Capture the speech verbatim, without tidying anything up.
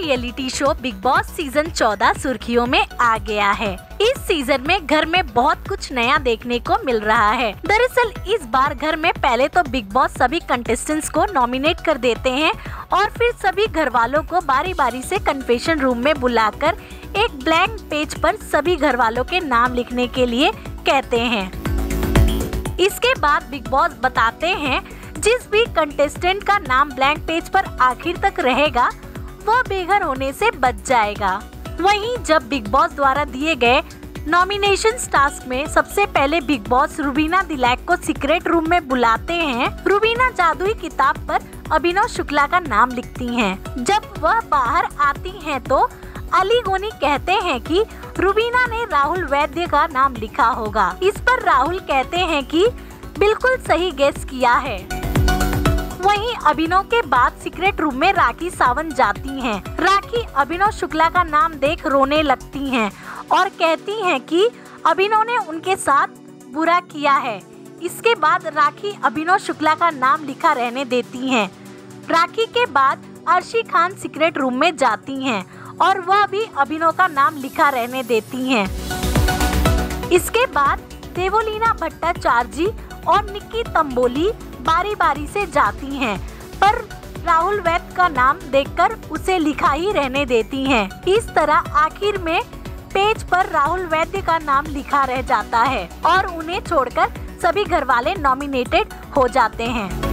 Reality show Bigg Boss season चौदह सुर्खियों में आ गया है। इस सीजन में घर में बहुत कुछ नया देखने को मिल रहा है। दरअसल इस बार घर में पहले तो बिग बॉस सभी कंटेस्टेंट्स को नॉमिनेट कर देते हैं और फिर सभी घर वालों को बारी बारी से कन्फेशन रूम में बुलाकर एक ब्लैंक पेज पर सभी घर वालों के नाम लिखने के लिए कहते हैं। इसके बाद बिग बॉस बताते हैं जिस भी कंटेस्टेंट का नाम ब्लैंक पेज पर आखिर तक रहेगा वह बेघर होने से बच जाएगा। वहीं जब बिग बॉस द्वारा दिए गए नॉमिनेशन टास्क में सबसे पहले बिग बॉस रुबीना दिलैक को सीक्रेट रूम में बुलाते हैं। रुबीना जादुई किताब पर अभिनव शुक्ला का नाम लिखती हैं। जब वह बाहर आती हैं तो अली गोनी कहते हैं कि रुबीना ने राहुल वैद्य का नाम लिखा होगा। इस पर राहुल कहते हैं कि बिल्कुल सही गेस किया है। वहीं अभिनव के बाद सीक्रेट रूम में राखी सावंत जाती हैं। राखी अभिनव शुक्ला का नाम देख रोने लगती हैं और कहती हैं कि अभिनव ने उनके साथ बुरा किया है। इसके बाद राखी अभिनव शुक्ला का नाम लिखा रहने देती हैं। राखी के बाद अर्शी खान सीक्रेट रूम में जाती हैं और वह भी अभिनव का नाम लिखा रहने देती हैं। इसके बाद देवोलीना भट्टाचार्य और निक्की तंबोली बारी बारी से जाती हैं, पर राहुल वैद्य का नाम देखकर उसे लिखा ही रहने देती हैं। इस तरह आखिर में पेज पर राहुल वैद्य का नाम लिखा रह जाता है और उन्हें छोड़कर सभी घरवाले नॉमिनेटेड हो जाते हैं।